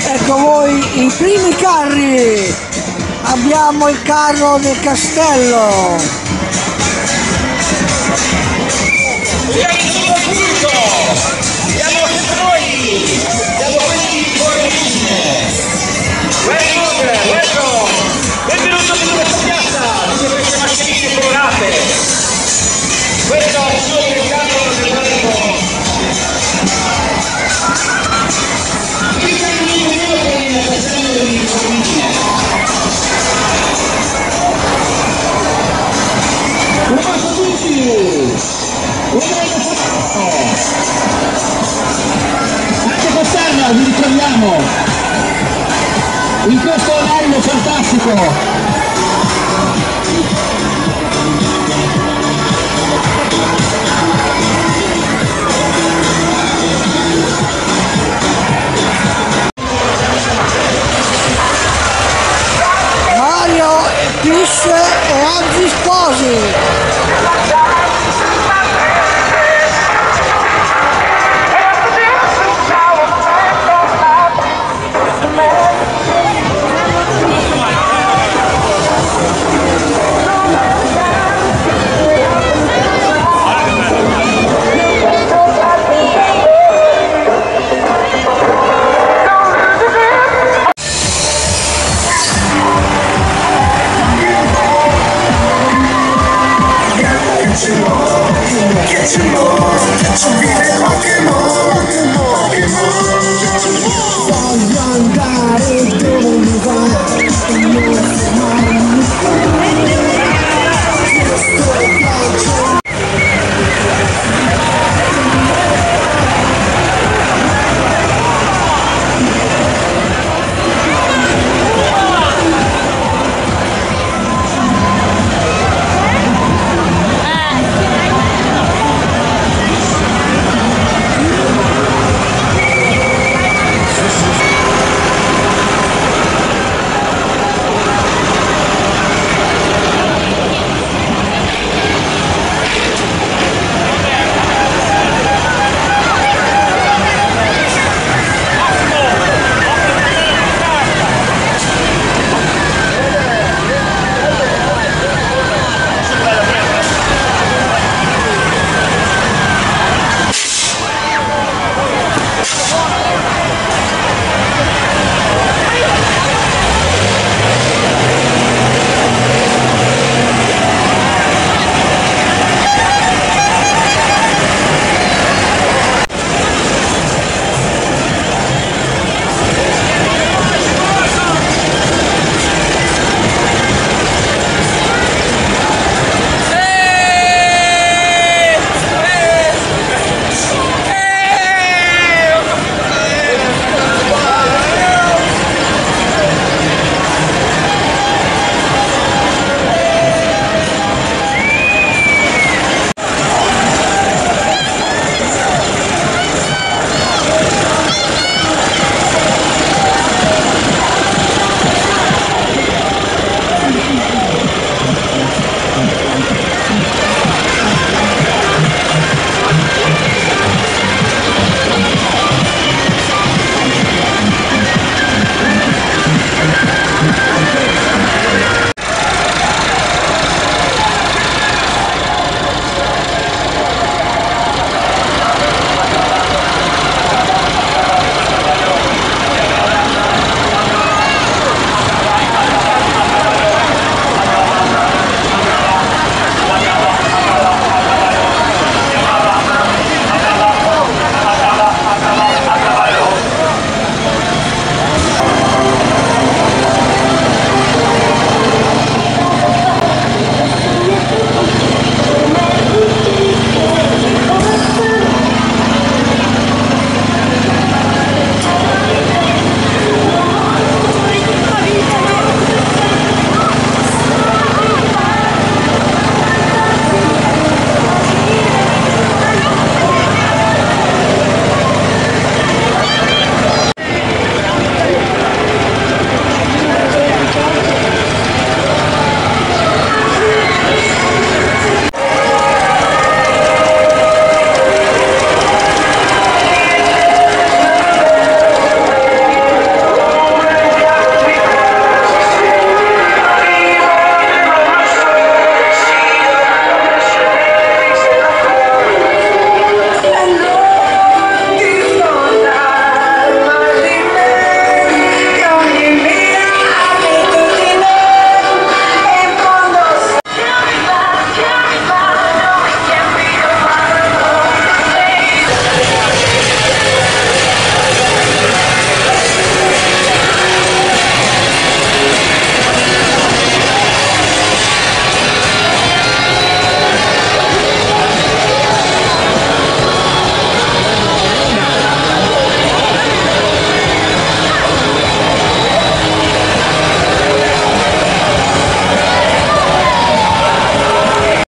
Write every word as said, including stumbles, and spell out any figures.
Ecco voi i primi carri. Abbiamo il carro del castello. Siamo subito! Siamo sempre noi! Siamo quelli di Corrine! Welcome! Welcome! Benvenuto in questa piazza di queste mascherine colorate! Questo è il suo mercato del Marco! Il cammino per il castello di Corrine! Buonasera a tutti! Anche quest'anno vi ritroviamo in questo live fantastico. Mario, Pis e Anzi Sposi. Get your more, get your more, get your more.